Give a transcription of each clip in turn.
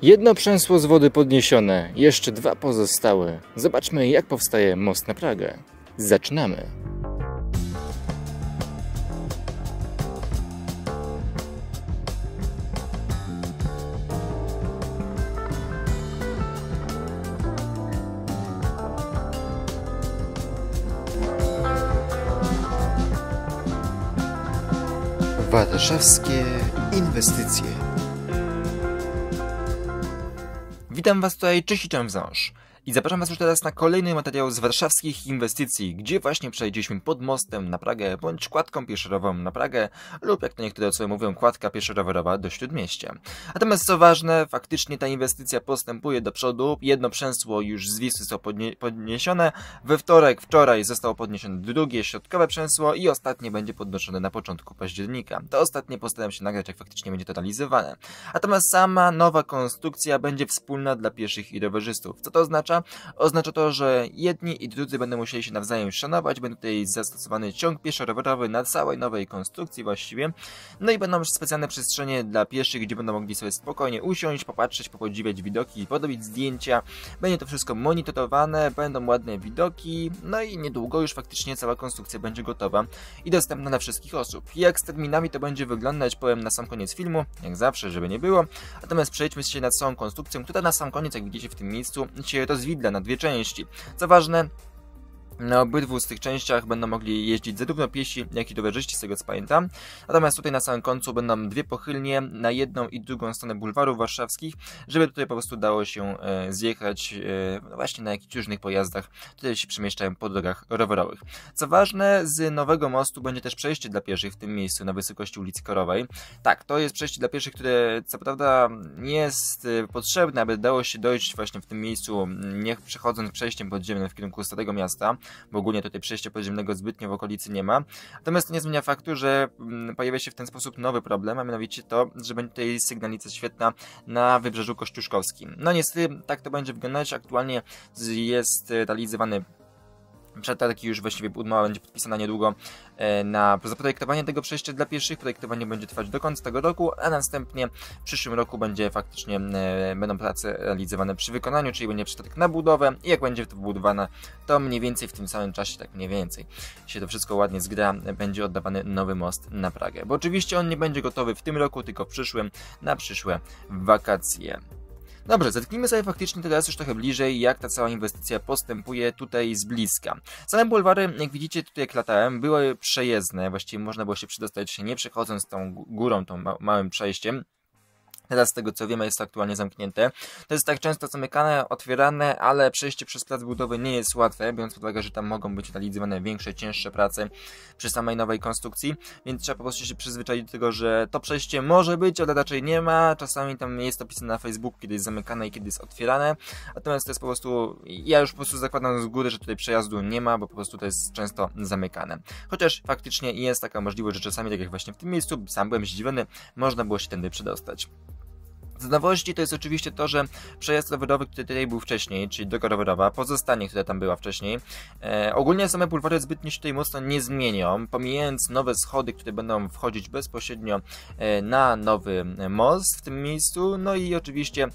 Jedno przęsło z wody podniesione, jeszcze 2 pozostałe. Zobaczmy, jak powstaje most na Pragę. Zaczynamy! Warszawskie inwestycje. Witam Was tutaj, cześć i wząż. I zapraszam Was już teraz na kolejny materiał z warszawskich inwestycji, gdzie właśnie przejdziemy pod mostem na Pragę, bądź kładką pieszo-rowerową na Pragę, lub jak to niektóre osoby mówią, kładka pieszo-rowerowa do Śródmieścia. Natomiast co ważne, faktycznie ta inwestycja postępuje do przodu, jedno przęsło już z Wisły zostało podniesione, we wczoraj zostało podniesione drugie, środkowe przęsło i ostatnie będzie podnoszone na początku października. To ostatnie postaram się nagrać, jak faktycznie będzie to realizowane. Natomiast sama nowa konstrukcja będzie wspólna dla pieszych i rowerzystów. Co to oznacza? Oznacza to, że jedni i drudzy będą musieli się nawzajem szanować, będzie tutaj zastosowany ciąg pieszo-rowerowy na całej nowej konstrukcji właściwie. No i będą specjalne przestrzenie dla pieszych, gdzie będą mogli sobie spokojnie usiąść, popatrzeć, popodziwiać widoki, podobić zdjęcia. Będzie to wszystko monitorowane, będą ładne widoki, no i niedługo już faktycznie cała konstrukcja będzie gotowa i dostępna dla wszystkich osób. Jak z terminami to będzie wyglądać, powiem na sam koniec filmu, jak zawsze, żeby nie było. Natomiast przejdźmy się nad całą konstrukcją, która na sam koniec, jak widzicie w tym miejscu, się rozwidla na 2 części. Co ważne, na obydwu z tych częściach będą mogli jeździć zarówno piesi, jak i rowerzyści, z tego co pamiętam. Natomiast tutaj na samym końcu będą 2 pochylnie na jedną i drugą stronę bulwarów warszawskich, żeby tutaj po prostu dało się zjechać no właśnie na jakichś różnych pojazdach, które się przemieszczają po drogach rowerowych. Co ważne, z nowego mostu będzie też przejście dla pieszych w tym miejscu na wysokości ulicy Korowej. Tak, to jest przejście dla pieszych, które co prawda nie jest potrzebne, aby dało się dojść właśnie w tym miejscu, nie przechodząc przejściem podziemnym w kierunku Starego Miasta, bo ogólnie tutaj przejścia podziemnego zbytnio w okolicy nie ma. Natomiast to nie zmienia faktu, że pojawia się w ten sposób nowy problem, a mianowicie to, że będzie tutaj sygnalizacja świetna na Wybrzeżu Kościuszkowskim. No niestety tak to będzie wyglądać. Aktualnie jest realizowany przetarg i już właściwie umowa będzie podpisana niedługo na zaprojektowanie tego przejścia dla pieszych. Projektowanie będzie trwać do końca tego roku, a następnie w przyszłym roku będzie faktycznie będą prace realizowane przy wykonaniu, czyli będzie przetarg na budowę i jak będzie to wybudowane, to mniej więcej w tym samym czasie, tak mniej więcej się to wszystko ładnie zgra, będzie oddawany nowy most na Pragę. Bo oczywiście on nie będzie gotowy w tym roku, tylko w przyszłym, na przyszłe wakacje. Dobrze, zetknijmy sobie faktycznie teraz już trochę bliżej, jak ta cała inwestycja postępuje tutaj z bliska. Same bulwary, jak widzicie tutaj jak latałem, były przejezdne, właściwie można było się przedostać nie przechodząc tą górą, tą małym przejściem. Teraz z tego co wiemy jest to aktualnie zamknięte. To jest tak często zamykane, otwierane, ale przejście przez plac budowy nie jest łatwe, biorąc pod uwagę, że tam mogą być realizowane większe, cięższe prace przy samej nowej konstrukcji, więc trzeba po prostu się przyzwyczaić do tego, że to przejście może być, ale raczej nie ma. Czasami tam jest opisane na Facebooku, kiedy jest zamykane i kiedy jest otwierane. Natomiast to jest po prostu, ja już po prostu zakładam z góry, że tutaj przejazdu nie ma, bo po prostu to jest często zamykane. Chociaż faktycznie jest taka możliwość, że czasami, tak jak właśnie w tym miejscu, sam byłem zdziwiony, można było się tędy przedostać. Z nowości to jest oczywiście to, że przejazd rowerowy, który tutaj był wcześniej, czyli droga rowerowa, pozostanie, która tam była wcześniej. Ogólnie same bulwary zbytnio się tutaj mocno nie zmienią, pomijając nowe schody, które będą wchodzić bezpośrednio na nowy most w tym miejscu, no i oczywiście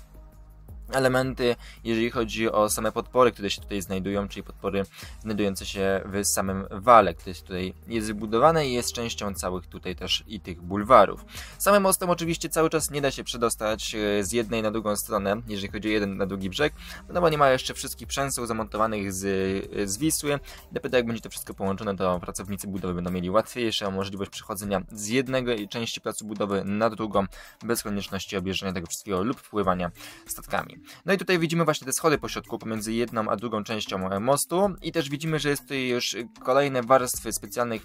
elementy, jeżeli chodzi o same podpory, które się tutaj znajdują, czyli podpory znajdujące się w samym wale, który tutaj jest wybudowany i jest częścią całych tutaj też i tych bulwarów. Samym mostem oczywiście cały czas nie da się przedostać z jednej na drugą stronę, jeżeli chodzi o jeden na drugi brzeg, no bo nie ma jeszcze wszystkich przęseł zamontowanych z Wisły. Dopiero jak będzie to wszystko połączone, to pracownicy budowy będą mieli łatwiejszą możliwość przechodzenia z jednej części placu budowy na drugą, bez konieczności objeżdżania tego wszystkiego lub wpływania statkami. No i tutaj widzimy właśnie te schody po środku pomiędzy jedną a drugą częścią mostu i też widzimy, że jest tutaj już kolejne warstwy specjalnych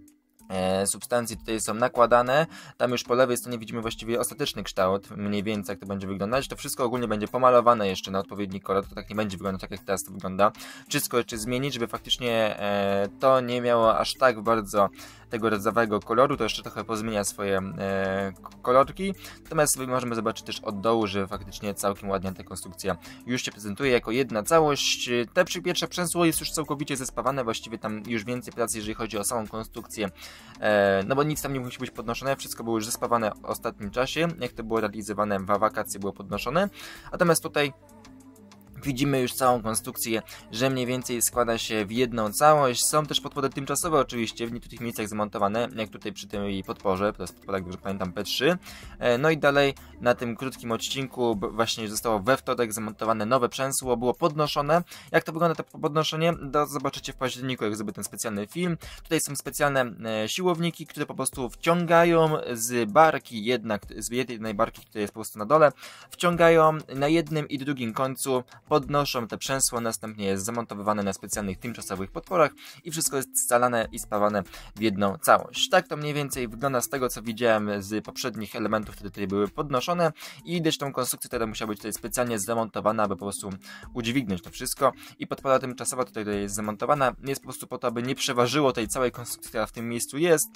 substancje tutaj są nakładane. Tam już po lewej stronie widzimy właściwie ostateczny kształt, mniej więcej jak to będzie wyglądać. To wszystko ogólnie będzie pomalowane jeszcze na odpowiedni kolor, to tak nie będzie wyglądać tak jak teraz to wygląda. Wszystko jeszcze zmienić, żeby faktycznie to nie miało aż tak bardzo tego rdzawego koloru, to jeszcze trochę pozmienia swoje kolorki. Natomiast możemy zobaczyć też od dołu, że faktycznie całkiem ładnie ta konstrukcja już się prezentuje jako jedna całość. Te pierwsze przęsło jest już całkowicie zespawane, właściwie tam już więcej pracy, jeżeli chodzi o samą konstrukcję, no bo nic tam nie musi być podnoszone, wszystko było już zespawane w ostatnim czasie, jak to było realizowane w wakacje, było podnoszone. Natomiast tutaj widzimy już całą konstrukcję, że mniej więcej składa się w jedną całość. Są też podpory tymczasowe oczywiście w niektórych miejscach zamontowane, jak tutaj przy tej podporze, to jest podpora, jak dobrze pamiętam, P3. No i dalej na tym krótkim odcinku właśnie zostało we wtorek zamontowane nowe przęsło, było podnoszone. Jak to wygląda to podnoszenie? To zobaczycie w październiku, jak zrobię ten specjalny film. Tutaj są specjalne siłowniki, które po prostu wciągają z barki, z jednej barki, która jest po prostu na dole, wciągają na jednym i drugim końcu, podnoszą te przęsło, następnie jest zamontowywane na specjalnych tymczasowych podporach i wszystko jest scalane i spawane w jedną całość. Tak to mniej więcej wygląda z tego, co widziałem z poprzednich elementów, które tutaj były podnoszone, i widać tą konstrukcję, która musiała być tutaj specjalnie zamontowana, aby po prostu udźwignąć to wszystko, i podpora tymczasowa tutaj jest zamontowana, jest po prostu po to, aby nie przeważyło tej całej konstrukcji, która w tym miejscu jest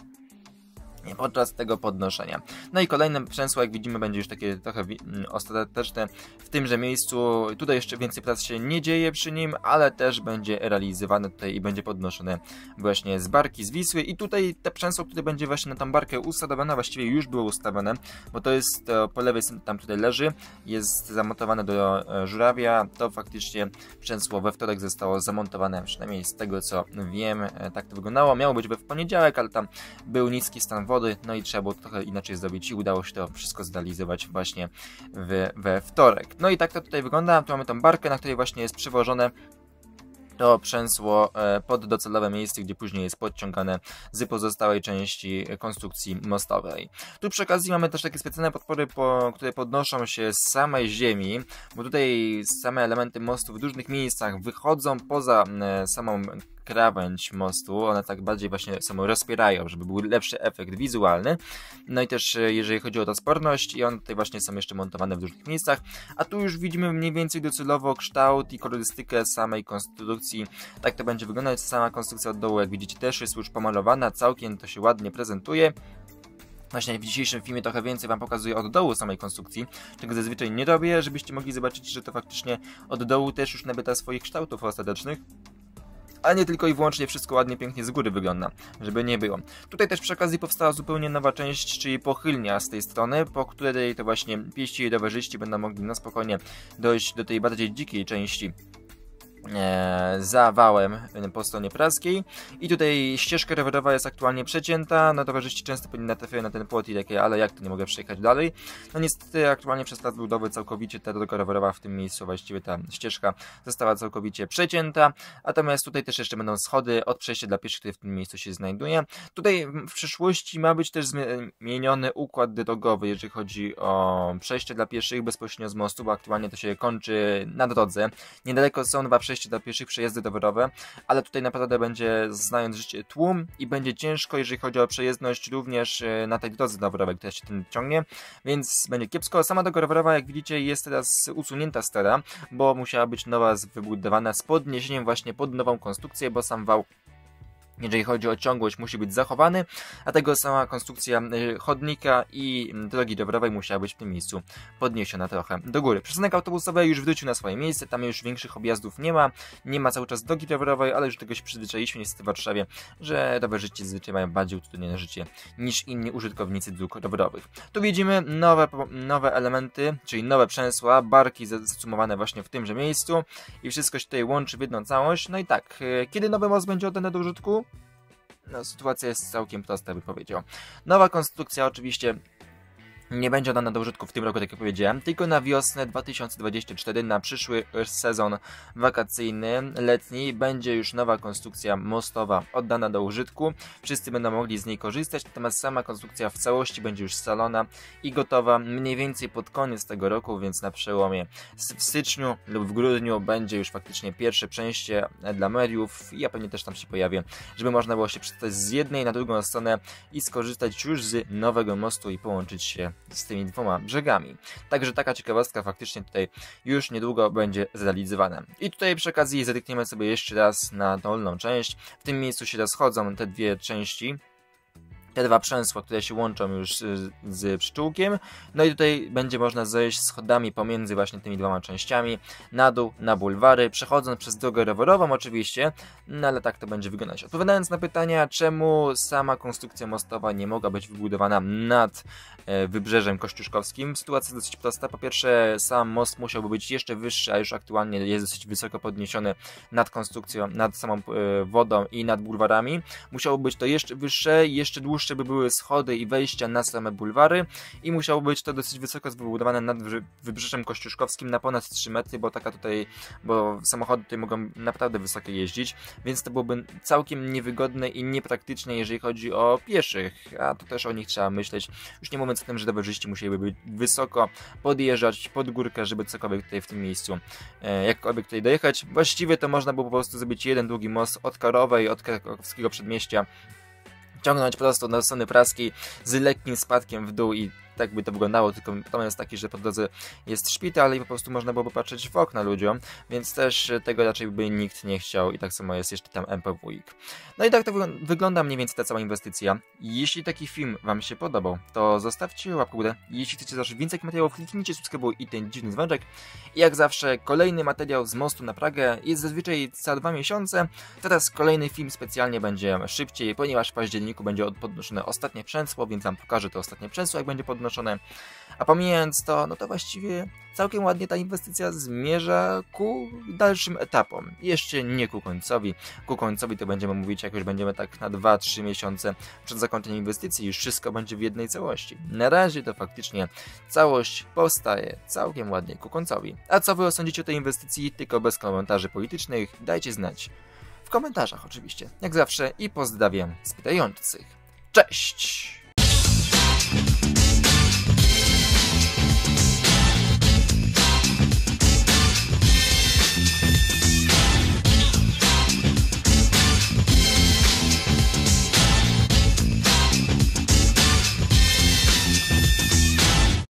podczas tego podnoszenia. No i kolejne przęsło, jak widzimy, będzie już takie trochę ostateczne w tymże miejscu. Tutaj jeszcze więcej prac się nie dzieje przy nim, ale też będzie realizowane tutaj i będzie podnoszone właśnie z barki z Wisły. I tutaj te przęsło, które będzie właśnie na tą barkę ustawione, właściwie już było ustawione, bo to jest po lewej, tam tutaj leży, jest zamontowane do żurawia. To faktycznie przęsło we wtorek zostało zamontowane, przynajmniej z tego co wiem, tak to wyglądało. Miało być w poniedziałek, ale tam był niski stan wody, no i trzeba było trochę inaczej zrobić i udało się to wszystko zrealizować właśnie we wtorek. No i tak to tutaj wygląda. Tu mamy tą barkę, na której właśnie jest przywożone to przęsło pod docelowe miejsce, gdzie później jest podciągane z pozostałej części konstrukcji mostowej. Tu przy okazji mamy też takie specjalne podpory, które podnoszą się z samej ziemi, bo tutaj same elementy mostu w różnych miejscach wychodzą poza samą krawędź mostu, one tak bardziej właśnie samo rozpierają, żeby był lepszy efekt wizualny. No i też jeżeli chodzi o odporność, i one tutaj właśnie są jeszcze montowane w różnych miejscach, a tu już widzimy mniej więcej docelowo kształt i kolorystykę samej konstrukcji. Tak to będzie wyglądać. Sama konstrukcja od dołu, jak widzicie, też jest już pomalowana, całkiem to się ładnie prezentuje. Właśnie w dzisiejszym filmie trochę więcej wam pokazuję od dołu samej konstrukcji, czego zazwyczaj nie robię, żebyście mogli zobaczyć, że to faktycznie od dołu też już nabyta swoich kształtów ostatecznych, a nie tylko i wyłącznie wszystko ładnie, pięknie z góry wygląda, żeby nie było. Tutaj też przy okazji powstała zupełnie nowa część, czyli pochylnia z tej strony, po której to właśnie pieści i rowerzyści będą mogli na spokojnie dojść do tej bardziej dzikiej części za wałem po stronie praskiej. I tutaj ścieżka rowerowa jest aktualnie przecięta, no towarzyści często pewnie natrafiają na ten płot i takie, ale jak to, nie mogę przejechać dalej. No niestety aktualnie przez plac budowy całkowicie ta droga rowerowa w tym miejscu, właściwie ta ścieżka została całkowicie przecięta, natomiast tutaj też jeszcze będą schody od przejścia dla pieszych, które w tym miejscu się znajduje. Tutaj w przyszłości ma być też zmieniony układ drogowy, jeżeli chodzi o przejście dla pieszych bezpośrednio z mostu, bo aktualnie to się kończy na drodze. Niedaleko są dwa przejścia dla pieszych, przejazdy rowerowe, ale tutaj naprawdę będzie, znając życie, tłum i będzie ciężko, jeżeli chodzi o przejezdność również na tej drodze rowerowej, która się tym ciągnie, więc będzie kiepsko. Sama droga rowerowa, jak widzicie, jest teraz usunięta stara, bo musiała być nowa wybudowana z podniesieniem właśnie pod nową konstrukcję, bo sam wał, jeżeli chodzi o ciągłość, musi być zachowany, a tego sama konstrukcja chodnika i drogi rowerowej musiała być w tym miejscu podniesiona trochę do góry. Przystanek autobusowy już wrócił na swoje miejsce, tam już większych objazdów nie ma cały czas drogi rowerowej, ale już do tego się przyzwyczailiśmy niestety w Warszawie, że rowerzyści zazwyczaj mają bardziej utrudnione życie niż inni użytkownicy dróg rowerowych. Tu widzimy nowe elementy, czyli nowe przęsła, barki zacumowane właśnie w tymże miejscu i wszystko się tutaj łączy w jedną całość. No i tak, kiedy nowy most będzie oddany do użytku? No, sytuacja jest całkiem prosta, bym powiedział. Nowa konstrukcja oczywiście nie będzie oddana do użytku w tym roku, tak jak powiedziałem, tylko na wiosnę 2024, na przyszły sezon wakacyjny, letni, będzie już nowa konstrukcja mostowa oddana do użytku. Wszyscy będą mogli z niej korzystać, natomiast sama konstrukcja w całości będzie już scalona i gotowa mniej więcej pod koniec tego roku, więc na przełomie w styczniu lub w grudniu będzie już faktycznie pierwsze przejście dla mediów. Ja pewnie też tam się pojawię, żeby można było się przestać z jednej na drugą stronę i skorzystać już z nowego mostu i połączyć się z tymi dwoma brzegami. Także taka ciekawostka faktycznie tutaj już niedługo będzie zrealizowana. I tutaj przy okazji zerkniemy sobie jeszcze raz na dolną część. W tym miejscu się rozchodzą te dwie części te dwa przęsła, które się łączą już z pszczółkiem. No i tutaj będzie można zejść schodami pomiędzy właśnie tymi dwoma częściami na dół, na bulwary, przechodząc przez drogę rowerową oczywiście, no ale tak to będzie wyglądać. Odpowiadając na pytania, czemu sama konstrukcja mostowa nie mogła być wybudowana nad wybrzeżem kościuszkowskim, sytuacja jest dosyć prosta. Po pierwsze, sam most musiałby być jeszcze wyższy, a już aktualnie jest dosyć wysoko podniesiony nad konstrukcją, nad samą wodą i nad bulwarami. Musiało być to jeszcze wyższe, jeszcze dłuższe by były schody i wejścia na same bulwary i musiało być to dosyć wysoko wybudowane nad wybrzeżem kościuszkowskim na ponad 3 metry, bo samochody tutaj mogą naprawdę wysoko jeździć, więc to byłoby całkiem niewygodne i niepraktyczne, jeżeli chodzi o pieszych, a to też o nich trzeba myśleć, już nie mówiąc o tym, że rowerzyści musieliby być wysoko podjeżdżać pod górkę, żeby cokolwiek tutaj w tym miejscu jakkolwiek tutaj dojechać. Właściwie to można było po prostu zrobić jeden długi most od Karowej, od krakowskiego przedmieścia, ciągnąć prosto na strony praskiej z lekkim spadkiem w dół i tak by to wyglądało, tylko problem jest taki, że po drodze jest szpital i po prostu można byłoby patrzeć w okna ludziom, więc też tego raczej by nikt nie chciał i tak samo jest jeszcze tam MPWiK. No i tak to wygląda mniej więcej ta cała inwestycja. Jeśli taki film Wam się podobał, to zostawcie łapkę w górę. Jeśli chcecie zobaczyć więcej materiałów, kliknijcie subskrybuj i ten dziwny dzwoneczek. I jak zawsze kolejny materiał z mostu na Pragę jest zazwyczaj co 2 miesiące. Teraz kolejny film specjalnie będzie szybciej, ponieważ w październiku będzie podnoszone ostatnie przęsło, więc Wam pokażę to ostatnie przęsło, jak będzie podnoszone. A pomijając to, no to właściwie całkiem ładnie ta inwestycja zmierza ku dalszym etapom. Jeszcze nie ku końcowi. Ku końcowi to będziemy mówić, jak już będziemy tak na 2-3 miesiące przed zakończeniem inwestycji, już wszystko będzie w jednej całości. Na razie to faktycznie całość powstaje całkiem ładnie ku końcowi. A co Wy sądzicie o tej inwestycji? Tylko bez komentarzy politycznych. Dajcie znać w komentarzach oczywiście. Jak zawsze i pozdrawiam z pytających. Cześć!